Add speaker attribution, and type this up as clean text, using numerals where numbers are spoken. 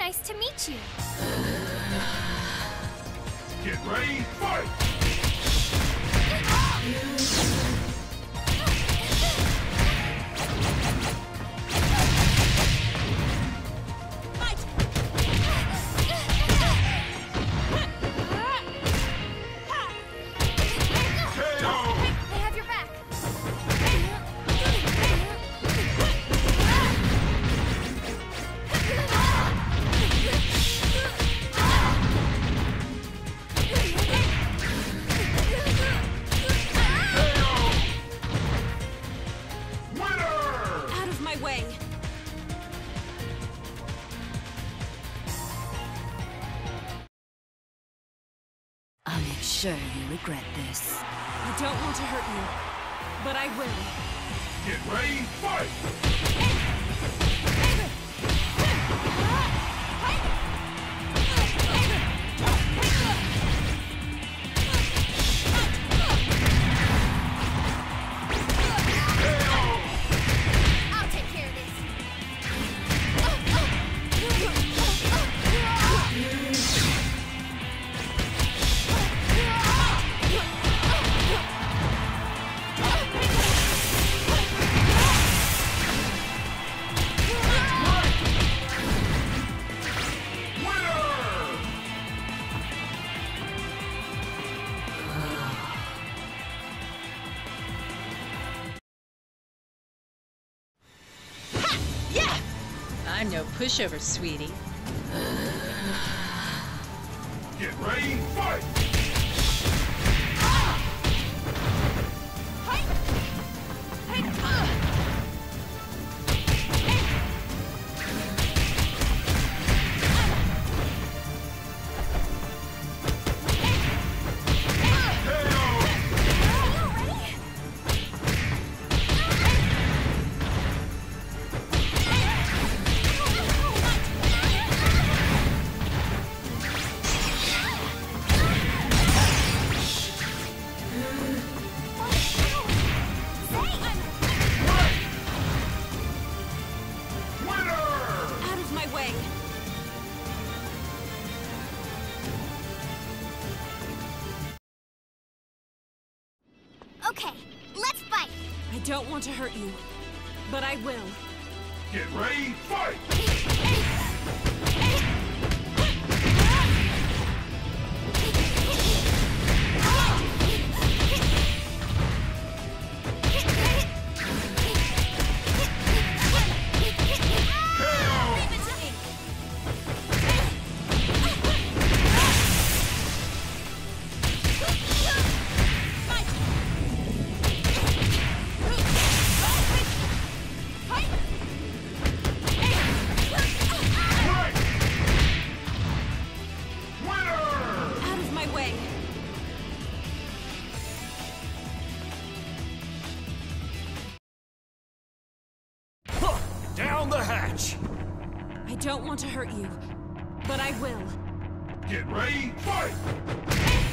Speaker 1: nice to meet you.
Speaker 2: Get ready, fight!
Speaker 3: I'm sure you regret this.
Speaker 4: I don't want to hurt you, but I will.
Speaker 2: Get ready, fight!
Speaker 1: I'll take care of this.
Speaker 5: I'm no pushover, sweetie.
Speaker 2: Get ready, fight!
Speaker 1: Okay, let's fight.
Speaker 4: I don't want to hurt you, but I will.
Speaker 2: Get ready, fight! Down the hatch!
Speaker 4: I don't want to hurt you, but I will.
Speaker 2: Get ready, fight!